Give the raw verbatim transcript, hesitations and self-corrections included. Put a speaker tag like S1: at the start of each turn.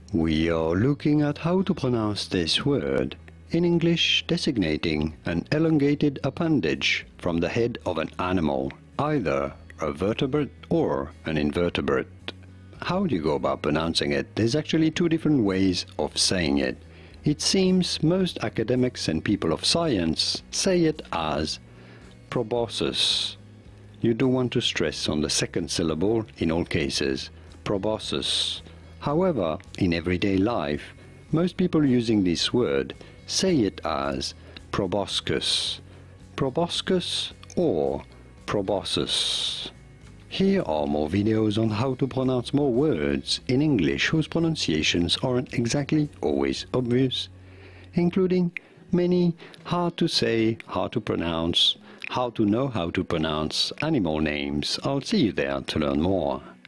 S1: We are looking at how to pronounce this word, in English designating an elongated appendage from the head of an animal, either a vertebrate or an invertebrate. How do you go about pronouncing it? There's actually two different ways of saying it. It seems most academics and people of science say it as proboscis. You do want to stress on the second syllable in all cases, proboscis. However, in everyday life, most people using this word say it as proboscis, proboscis or proboscis. Here are more videos on how to pronounce more words in English whose pronunciations aren't exactly always obvious, including many hard to say, hard to pronounce, how to know how to pronounce animal names. I'll see you there to learn more.